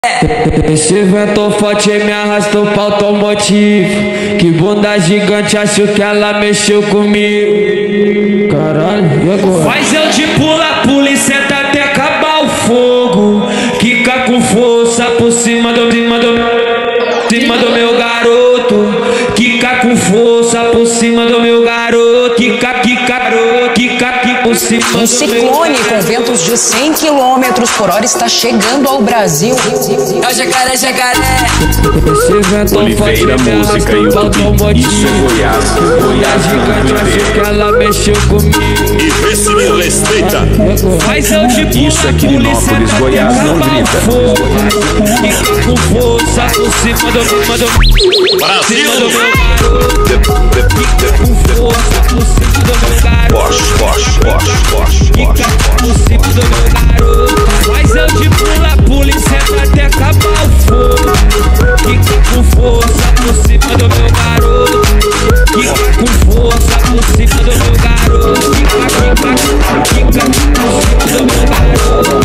Esse vento forte me arrastou pra automotivo. Que bunda gigante, acho que ela mexeu comigo. Caralho, e agora? Faz eu de pula e senta até acabar o fogo. Quica com força por cima do meu garoto. Quica com força por cima do meu garoto. Quica por cima do meu garoto. Um ciclone com ventos de 100 km por hora está chegando ao Brasil. É o jacaré, jacaré. Esse vento Oliveira Música e YouTube. Isso é Goiás. Goiás gigante, acho que ela mexeu comigo. E vê se me respeita. Faz eu de pula Isso é Quirinópolis, Goiás, não grita. Quica com força por cima do Brasil. meu garoto. Quica com força por cima do meu garoto. Quica por cima do meu garoto. Faz eu de pula e senta até acabar o fogo. Quica com força por cima do meu garoto. Quica com força por cima do meu garoto. Quica por cima do meu garoto.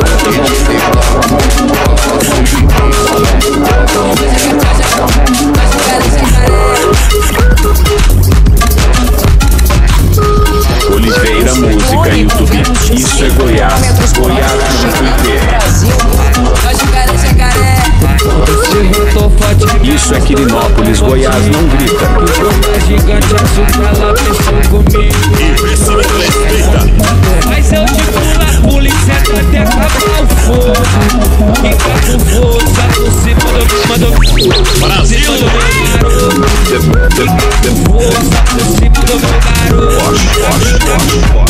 Oliveira Música e YouTube. Isso é Goiás. Goiás no Twitter. É o jacaré, jacaré. Esse vento forte me Isso é Quirinópolis, Goiás, não grita. Que bunda gigante, acho que ela mexeu comigo. E vê se me respeita. Mas eu de pula e senta até acabar o fogo. Quica com força por cima do Brasil. meu garoto. Quica com força por cima do meu garoto.